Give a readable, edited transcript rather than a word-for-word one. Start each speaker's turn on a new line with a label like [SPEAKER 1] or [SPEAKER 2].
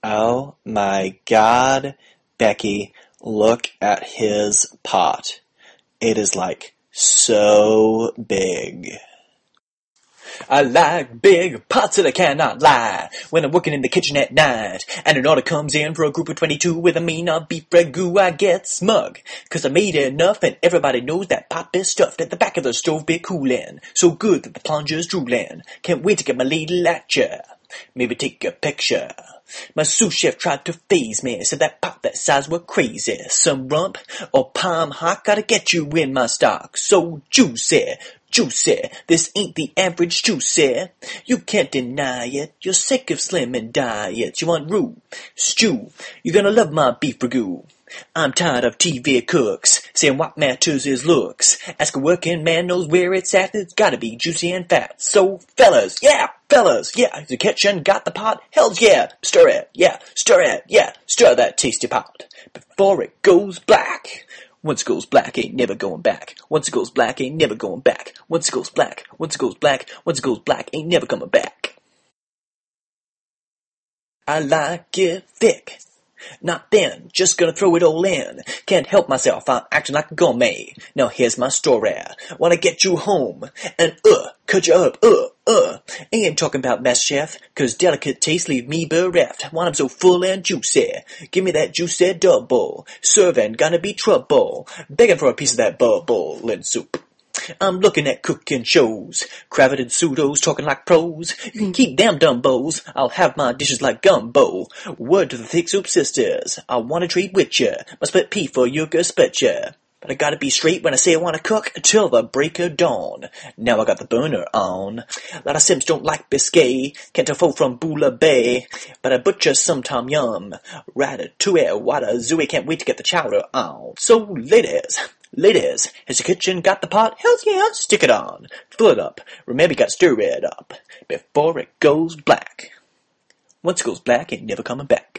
[SPEAKER 1] Oh my God, Becky, look at his pot. It is like so big. I like big pots that I cannot lie when I'm working in the kitchen at night, and an order comes in for a group of 22 with a mean of beef ragu. I get smug, 'cause I made enough and everybody knows that pot is stuffed at the back of the stove be coolin', so good that the plunger's droolin'. Can't wait to get my ladle at ya, maybe take a picture. My sous chef tried to faze me, said that pot that size were crazy. Some rump or palm hock, gotta get you in my stock. So juicy, juicy, this ain't the average juicy. You can't deny it, you're sick of slim and diets. You want roux, stew, you're gonna love my beef ragu. I'm tired of TV cooks saying what matters is looks. Ask a working man knows where it's at, it's gotta be juicy and fat. So fellas, yeah, the kitchen got the pot, hells yeah, stir it, yeah, stir that tasty pot before it goes black. Once it goes black, ain't never going back. Once it goes black, ain't never going back. Once it goes black, once it goes black, once it goes black, ain't never coming back. I like it thick, not thin, just gonna throw it all in. Can't help myself, I'm acting like a gourmet. Now here's my story. Wanna get you home and cut you up, Ain't talking about mess chef, 'cause delicate tastes leave me bereft. Want 'em so full and juicy, give me that juicy double. Serving gonna be trouble, begging for a piece of that bubble and soup. I'm looking at cooking shows, cravat and pseudos talking like pros. You can keep them dumbos, I'll have my dishes like gumbo. Word to the thick soup sisters, I wanna trade with ya. My split pea for your gazpacho. But I gotta be straight when I say I wanna cook till the break of dawn. Now I got the burner on. A lot of Sims don't like biscuit, can't tell from Bula Bay. But I butcher some tom yum, ratatouille, water-zooey, can't wait to get the chowder on. So ladies, has the kitchen got the pot? Hells yeah, stick it on. Fill it up, remember you gotta stir it up before it goes black. Once it goes black, ain't never coming back.